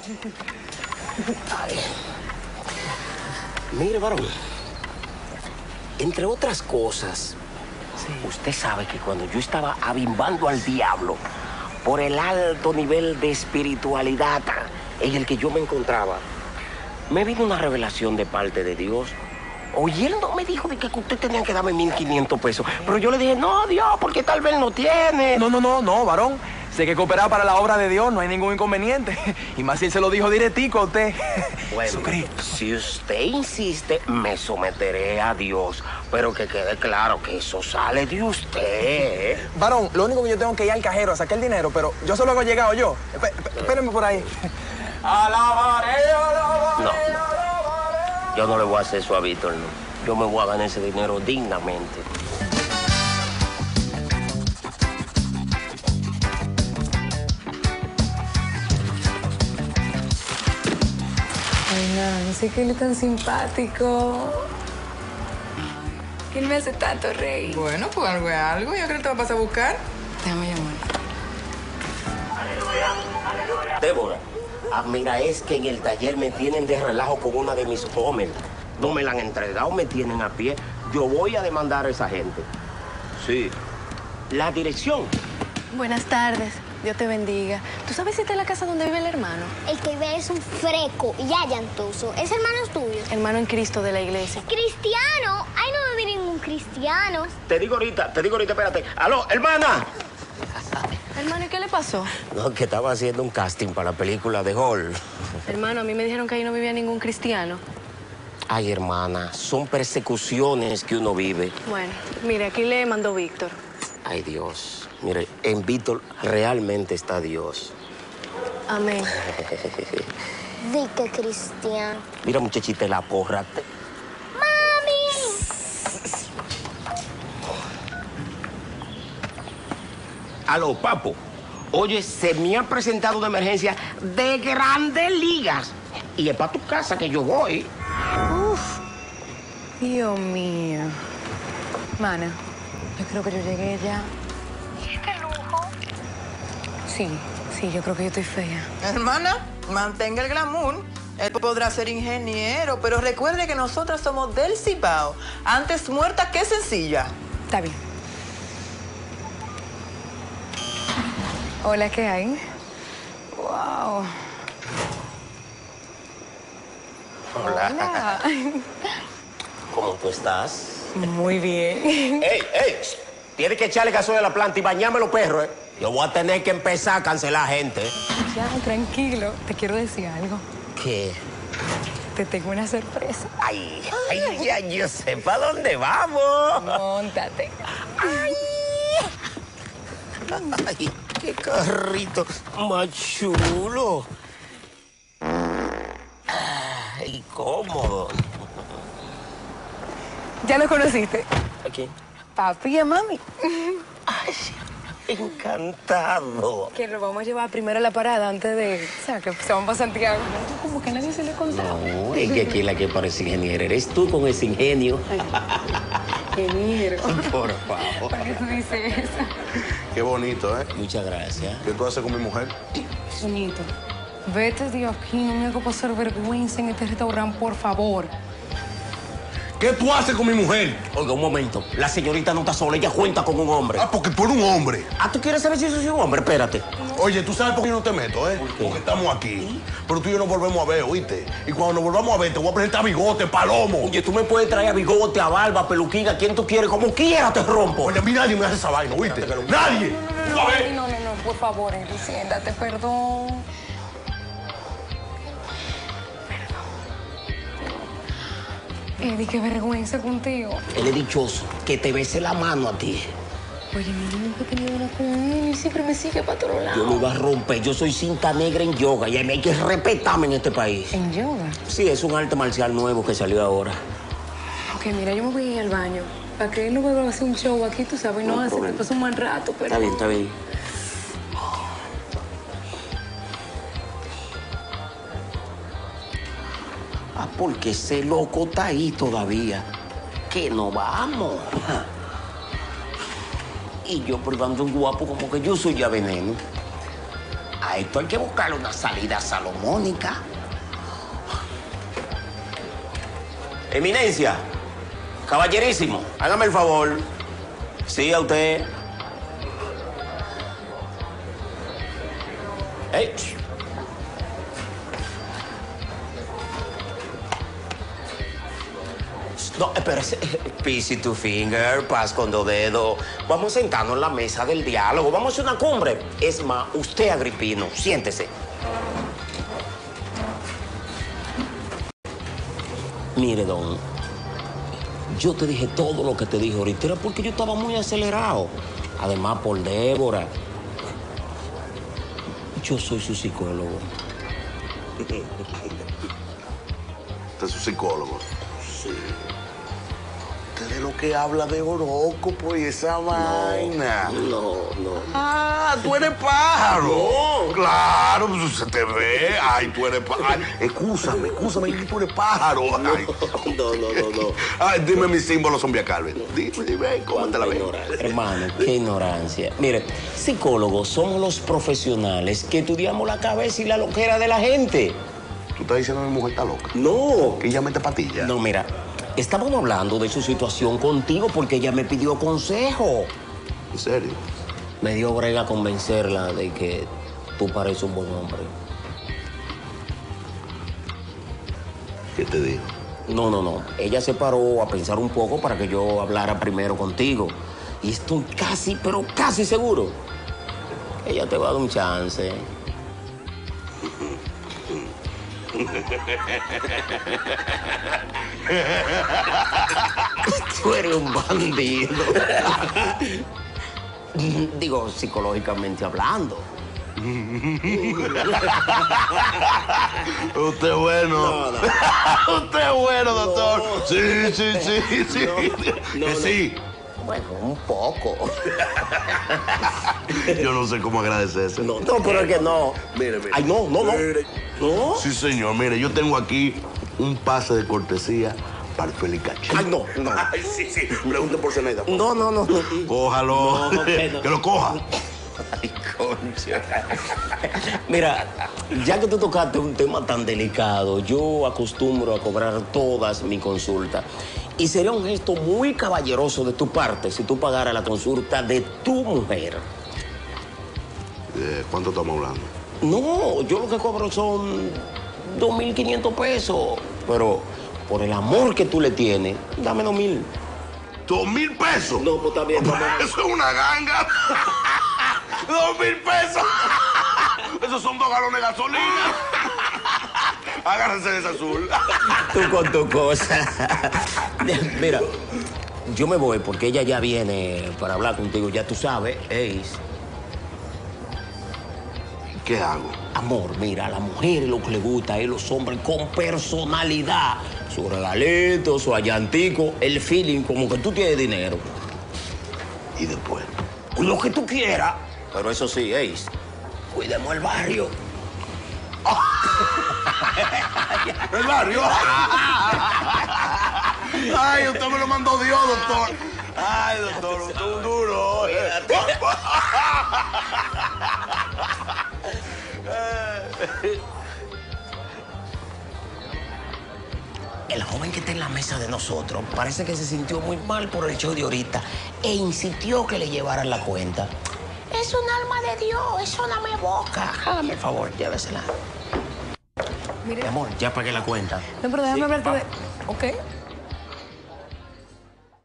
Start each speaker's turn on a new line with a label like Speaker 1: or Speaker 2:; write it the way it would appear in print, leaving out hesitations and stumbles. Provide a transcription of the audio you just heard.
Speaker 1: Ay. Mire, varón, entre otras cosas, usted sabe que cuando yo estaba abimbando al diablo por el alto nivel de espiritualidad en el que yo me encontraba, me vino una revelación de parte de Dios. Oye, él no me dijo de que usted tenía que darme 1.500 pesos. Pero yo le dije, no, Dios, porque tal vez no tiene.
Speaker 2: No, varón. Sé que cooperar para la obra de Dios no hay ningún inconveniente. Y más si él se lo dijo directico a usted.
Speaker 1: Bueno, si usted insiste, me someteré a Dios. Pero que quede claro que eso sale de usted.
Speaker 2: Varón, lo único que yo tengo que ir al cajero a sacar el dinero, pero yo solo hago llegado yo. Espérenme por ahí. Alabaré.
Speaker 1: No. Yo no le voy a hacer eso a Víctor, no. Yo me voy a ganar ese dinero dignamente.
Speaker 3: Ay, Nancy, que él es tan simpático. Que él me hace tanto reír.
Speaker 4: Bueno, pues algo es algo. Yo creo que te va a pasar a buscar.
Speaker 3: Déjame llamar.
Speaker 1: Débora, mira, es que en el taller me tienen de relajo con una de mis Homer. No me la han entregado, me tienen a pie. Yo voy a demandar a esa gente. Sí. La dirección.
Speaker 3: Buenas tardes. Dios te bendiga. ¿Tú sabes si esta es la casa donde vive el hermano?
Speaker 5: El que vive es un freco y allantoso. ¿Ese hermano es tuyo?
Speaker 3: Hermano en Cristo de la iglesia.
Speaker 5: ¿Cristiano? Ay, no vive ningún cristiano.
Speaker 1: Te digo ahorita, espérate. ¡Aló, hermana!
Speaker 3: Hermano, ¿y qué le pasó?
Speaker 1: No, que estaba haciendo un casting para la película de Hall.
Speaker 3: Hermano, a mí me dijeron que ahí no vivía ningún cristiano.
Speaker 1: Ay, hermana, son persecuciones que uno vive.
Speaker 3: Bueno, mire, aquí le mandó Víctor.
Speaker 1: Ay, Dios. Mire, en Víctor realmente está Dios.
Speaker 3: Amén.
Speaker 5: Di que cristiano.
Speaker 1: Mira, muchachita, la porra.
Speaker 5: ¡Mami!
Speaker 1: Aló, papo. Oye, se me ha presentado una emergencia de grandes ligas. Y es para tu casa que yo voy.
Speaker 3: Uf. Dios mío. Mana, yo creo que yo llegué ya. ¿Y este lujo? Sí, yo creo que yo estoy fea.
Speaker 4: Hermana, mantenga el glamour. Él podrá ser ingeniero, pero recuerde que nosotras somos del Cibao. Antes muerta que sencilla.
Speaker 3: Está bien. Hola, ¿qué hay? Wow.
Speaker 1: Hola. ¿Cómo tú estás?
Speaker 3: Muy bien.
Speaker 1: ¡Ey! Tienes que echarle gasolina a la planta y bañarme los perros, ¿eh? Yo voy a tener que empezar a cancelar gente.
Speaker 3: Ya, tranquilo. Te quiero decir algo.
Speaker 1: ¿Qué?
Speaker 3: Te tengo una sorpresa.
Speaker 1: Ay, ya yo sé para dónde vamos.
Speaker 3: Móntate.
Speaker 1: Ay, qué carrito más chulo. Y cómodo.
Speaker 3: ¿Ya lo conociste?
Speaker 1: ¿A quién?
Speaker 3: Papi y mami.
Speaker 1: Ay, encantado.
Speaker 3: Que lo vamos a llevar primero a la parada antes de... O sea, que se van para Santiago. Como que a nadie se le contaba.
Speaker 1: No, es que aquí la que parece ingeniera eres tú con ese ingenio.
Speaker 3: Ingeniero.
Speaker 1: Por favor.
Speaker 3: ¿Para qué tú dices eso?
Speaker 6: Qué bonito, ¿eh?
Speaker 1: Muchas gracias.
Speaker 6: ¿Qué tú haces con mi mujer?
Speaker 3: Sonito, vete de aquí. No me hago pasar vergüenza en este restaurante, por favor.
Speaker 6: ¿Qué tú haces con mi mujer?
Speaker 1: Oiga, un momento. La señorita no está sola, ella cuenta con un hombre.
Speaker 6: Ah, porque tú eres un hombre.
Speaker 1: ¿Tú quieres saber si yo soy un hombre? Espérate.
Speaker 6: Oye, ¿tú sabes por qué yo no te meto, eh? Porque estamos aquí. Pero tú y yo nos volvemos a ver, ¿oíste? Y cuando nos volvamos a ver, te voy a presentar a Bigote, Palomo.
Speaker 1: Oye, tú me puedes traer a Bigote, a Barba, a Peluquín, a quien tú quieres, como quieras te rompo.
Speaker 6: Oye, a mí nadie me hace esa vaina, ¿oíste? ¡Nadie!
Speaker 3: No, por favor, Henry, siéntate, perdón. Eddie, qué vergüenza contigo.
Speaker 1: Él es dichoso que te bese la mano a ti.
Speaker 3: Oye, yo nunca he tenido una con él y siempre me sigue para otro lado.
Speaker 1: Yo lo iba a romper. Yo soy cinta negra en yoga y a mí hay que respetarme en este país.
Speaker 3: ¿En yoga?
Speaker 1: Sí, es un arte marcial nuevo que salió ahora.
Speaker 3: Ok, mira, yo me voy a ir al baño. Para que él no vuelva a hacer un show aquí, tú sabes, no hace que pase un mal rato, pero...
Speaker 1: Está bien. Porque ese loco está ahí todavía. Que no vamos. Y yo probando un guapo como que yo soy ya veneno. A esto hay que buscarle una salida salomónica. Eminencia, caballerísimo, hágame el favor. Sí, a usted. Hey. No, espérese. Peace to finger, paz con 2 dedos. Vamos a sentarnos en la mesa del diálogo. Vamos a hacer una cumbre. Es más, usted, Agripino, siéntese. Mire, don, yo te dije todo lo que te dije ahorita. Era porque yo estaba muy acelerado. Además, por Débora. Yo soy su psicólogo.
Speaker 6: Usted es su psicólogo.
Speaker 1: Sí.
Speaker 6: Usted es lo que habla de horóscopo y esa vaina.
Speaker 1: No.
Speaker 6: Ah, tú eres pájaro.
Speaker 1: No.
Speaker 6: Claro, pues se te ve. Ay, tú eres pájaro. Excúsame, que tú eres pájaro. Ay.
Speaker 1: No.
Speaker 6: Ay, dime mis símbolos zombiacales. Dime, ¿cómo te la ves?
Speaker 1: Hermano, qué ignorancia. Mire, psicólogos somos los profesionales que estudiamos la cabeza y la loquera de la gente.
Speaker 6: ¿Tú estás diciendo que mi mujer está loca?
Speaker 1: No.
Speaker 6: Que ella mete patillas.
Speaker 1: No, mira, estábamos hablando de su situación contigo porque ella me pidió consejo.
Speaker 6: ¿En serio?
Speaker 1: Me dio brega convencerla de que tú pareces un buen hombre.
Speaker 6: ¿Qué te dijo?
Speaker 1: No. Ella se paró a pensar un poco para que yo hablara primero contigo. Y estoy casi, pero casi seguro que ella te va a dar un chance. Tú eres un bandido. Digo, psicológicamente hablando.
Speaker 6: Usted es bueno.
Speaker 1: No.
Speaker 6: Usted es bueno, doctor.
Speaker 1: No.
Speaker 6: Sí.
Speaker 1: No.
Speaker 6: Sí.
Speaker 1: Bueno, un poco.
Speaker 6: Yo no sé cómo agradecerse.
Speaker 1: No, pero es que no.
Speaker 6: Mire.
Speaker 1: Ay, no.
Speaker 6: Mire.
Speaker 1: ¿No?
Speaker 6: Sí, señor. Mire, yo tengo aquí un pase de cortesía para el Felicache.
Speaker 1: Ay, no.
Speaker 6: Ay, sí. Pregunte por Zenaida.
Speaker 1: No.
Speaker 6: Cójalo.
Speaker 1: No, que no.
Speaker 6: Que lo coja.
Speaker 1: Ay, concha. Mira, ya que tú tocaste un tema tan delicado, yo acostumbro a cobrar todas mis consultas. Y sería un gesto muy caballeroso de tu parte si tú pagaras la consulta de tu mujer.
Speaker 6: ¿Cuánto estamos hablando?
Speaker 1: No, yo lo que cobro son 2.500 pesos. Pero por el amor que tú le tienes, dame 2.000.
Speaker 6: ¿2.000 pesos?
Speaker 1: No, pues está bien, vamos.
Speaker 6: Eso es una ganga. 2.000 pesos. Esos son 2 galones de gasolina. Agárrense de ese azul.
Speaker 1: Tú con tu cosa. Mira, yo me voy porque ella ya viene para hablar contigo. Ya tú sabes, Ace.
Speaker 6: ¿Qué hago?
Speaker 1: Amor, mira, a las mujeres lo que les gusta es los hombres con personalidad. Su regalito, su allantico, el feeling como que tú tienes dinero.
Speaker 6: ¿Y después?
Speaker 1: Lo que tú quieras. Pero eso sí, Ace, cuidemos el barrio.
Speaker 6: ¿El barrio? Ay, usted me lo mandó Dios, doctor. Ay, doctor, usted es un duro.
Speaker 1: El joven que está en la mesa de nosotros parece que se sintió muy mal por el show de ahorita e insistió que le llevaran la cuenta. Es un alma de Dios, eso no me boca. Hágame el favor, llévesela.
Speaker 3: Mire.
Speaker 1: Mi amor, ya pagué la cuenta.
Speaker 3: No, pero déjame
Speaker 1: Sí,
Speaker 3: hablarte
Speaker 1: va.
Speaker 3: de... ¿Ok?